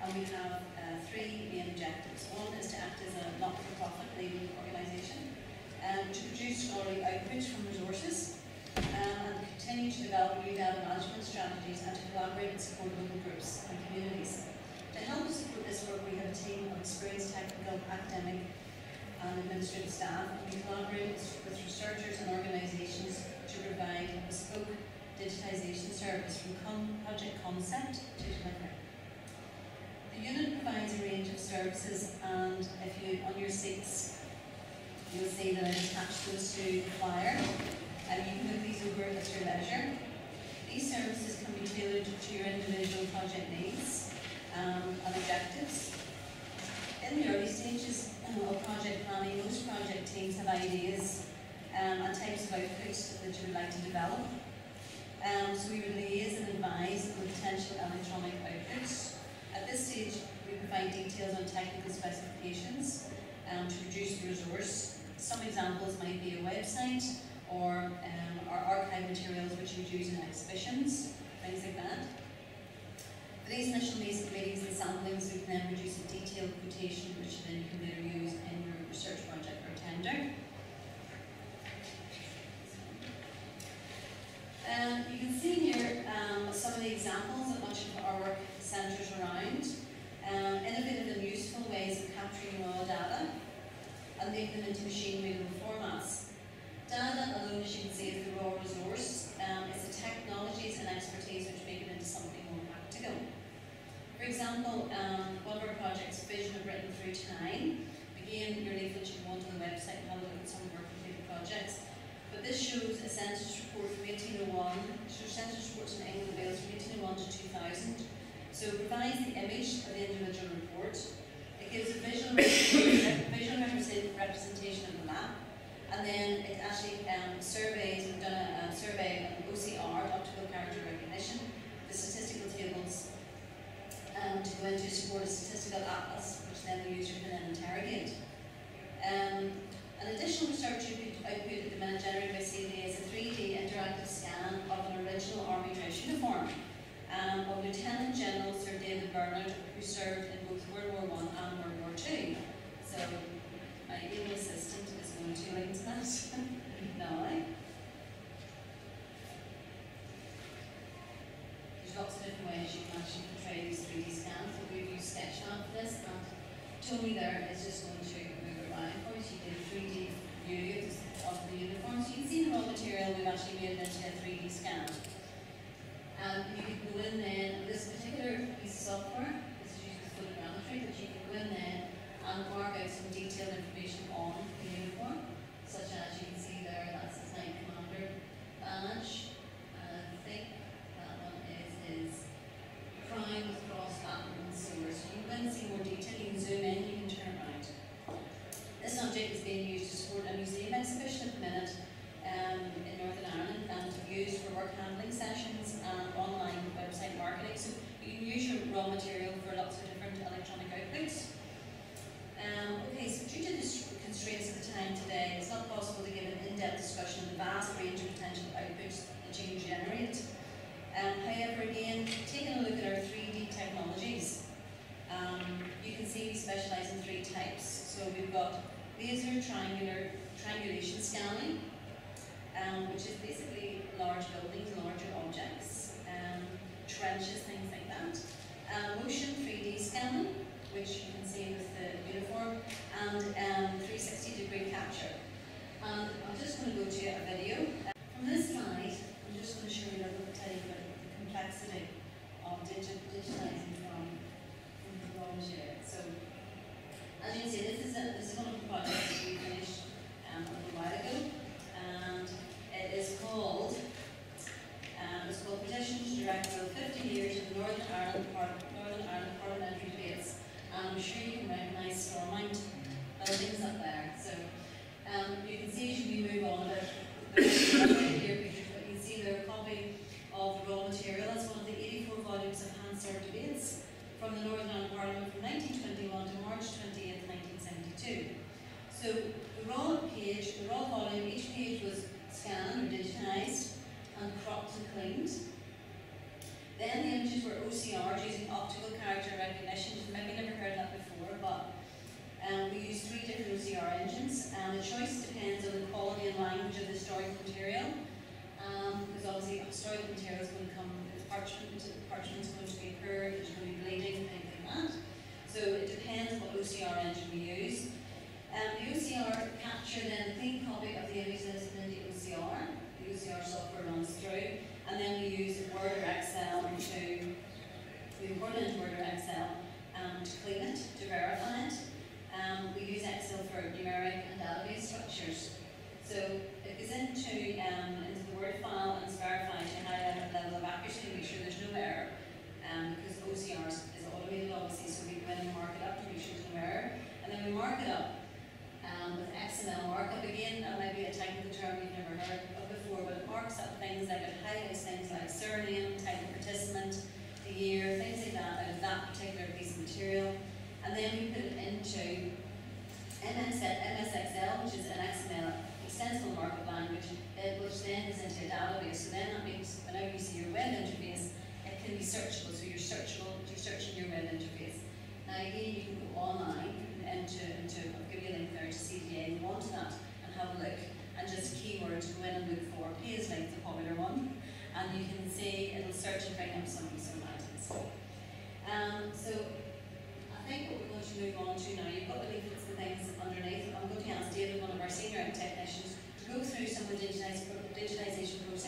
and we have three main objectives. One is to act as a not-for-profit legal organisation, to produce scholarly output from resources, and continue to develop new data management strategies and to collaborate and support local groups and communities. To help us support this work, we have a team of experienced technical, academic and administrative staff, and we collaborate with researchers and organisations to provide a bespoke digitisation service from project concept to delivery. The unit provides a range of services, and if you, on your seats, you'll see that I've attached those to the flyer, and you can look these over at your leisure. These services can be tailored to your individual project needs and objectives. In the early stages of project planning, most project teams have ideas and types of outputs that you would like to develop. So we would liaise and advise on potential electronic outputs. At this stage, we provide details on technical specifications to produce the resource. Some examples might be a website or our archive materials which you use in exhibitions, things like that. For these initial meetings and samplings, we can then produce a detailed quotation which then you can later use in your research project or tender. You can see here some of the examples that much of our work centres around. Innovative and useful ways of capturing raw data and making them into machine-readable formats. Data alone, as you can see, is the raw resource. It's the technologies and expertise which make it into something more practical. For example, one of our projects, Vision of Britain Through Time. Again, your leaflet should go onto the website and have a look at some of our completed projects. But this shows a census report from 1801, shows census reports in England and Wales from 1801 to 2000. So it provides the image of the individual report. It gives a visual representation of the map, and then it actually surveys. We've done a survey of OCR, optical character recognition, the statistical tables, to go into support a statistical atlas, which then the user can then interrogate. An additional research output at the minute generated by CDDA is a 3D interactive scan of an original army dress uniform of Lieutenant General Sir David Bernard, who served in both World War I and World War II. So my able assistant is going to link to that now. There's lots of different ways you can actually portray these 3D scans. So we've used Sketchfab for this, and Tony there is just going to move it around for us. You did a 3D view of the uniform. So you can see the raw material we've actually made it into a 3D scan. You can go in then, this particular piece of software, this is used for photogrammetry, but you can go in then and mark out some detailed information on the uniform, such as you can see there, that's his Knight Commander badge. I think that one is his crown with cross, baton and sword. So you can go in and see more detail, you can zoom in, you can turn around. This object is being used to support a museum exhibition at the minute in Northern Ireland, and used for work handling sessions and online website marketing. So you can use your raw material for lots of different electronic outputs. Okay, so due to the constraints of the time today, it's not possible to give an in-depth discussion of the vast range of potential outputs that you can generate. However, again, taking a look at our 3D technologies, you can see we specialise in 3 types. So we've got laser triangulation scanning, which is basically large buildings, larger objects, trenches, things like that. Motion 3D scanning, which you can see with the uniform, and 360-degree capture. And I'm just going to go to a video. From this slide, I'm just going to show you a little bit about the complexity of digitizing from the raw material. So, as you can see, this is one of the projects that we finished a little while ago, and it is called Petition to Direct Will 50 Years of the Northern Ireland Parliamentary Debates. And I'm sure you can recognise Stormont buildings up there. So you can see as we move on about the here pictures, but you can see there a copy of the raw material. That's one of the 84 volumes of Hansard debates from the Northern Ireland Parliament from 1921 to March 28, 1972. So the raw volume, each page was scanned or digitised and cropped and cleaned. Then the images were OCR'd using optical character recognition. You've maybe never heard that before, but we use 3 different OCR engines, and the choice depends on the quality and language of the historical material. Because obviously historical material is going to come with parchment is going to be poor, there's going to be bleeding, things like that. So it depends what OCR engine we use. The OCR capture then a clean copy of the image that is in the OCR. The OCR software runs through, and then we use Word or Excel we import it into Word or Excel to clean it, to verify it. We use Excel for numeric and database structures. So it goes into the Word file and it's verified to a high level of accuracy to make sure there's no error. Because OCR is automated obviously, so we go in and mark it up to make sure there's no error. And then we mark it up with XML markup. Again, that might be a technical term you've never heard of before, but it marks up things like, it highlights things like surname, type of participant, the year, things like that out of that particular piece of material. And then we put it into MS Excel, which is an XML extensible markup language, which then goes into a database. So then that means whenever you see your web interface, it can be searchable. So you're searching your web interface. Now again, you can go online into I'll give you a link there to CDDA and go onto that and have a look, and just keywords, go in and look for P is like the popular one, and you can see it'll search and bring up some items. So I think what we're going to move on to now, you've got the leaflets and things underneath. I'm going to ask David, one of our senior technicians, to go through some of the digitisation process